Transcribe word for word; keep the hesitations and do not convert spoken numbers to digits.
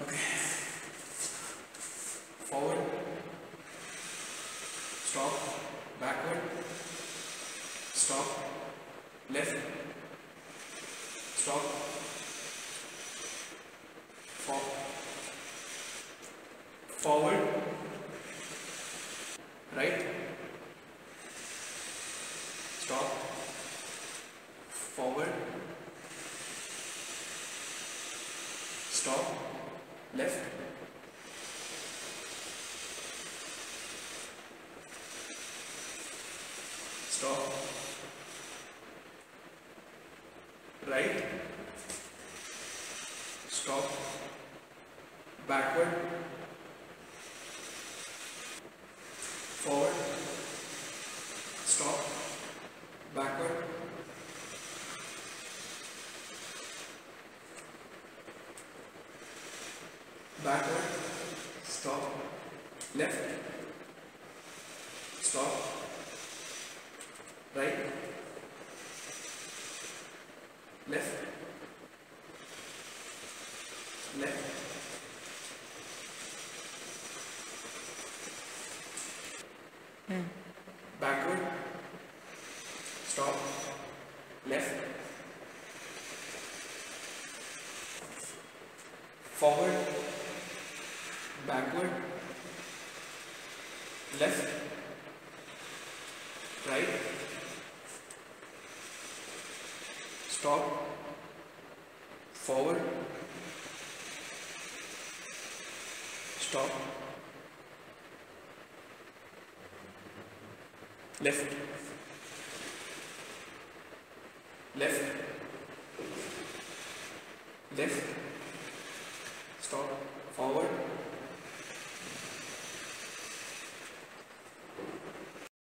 Okay. Forward, stop, backward, stop, left, stop, for, forward, right, stop, forward, stop, left, stop, right, stop, backward, forward, stop, backward, backward, stop, left, stop, right, left, left, Hmm. backward, stop, left, forward, backward, left, right, stop, forward, stop, left, left, left, stop,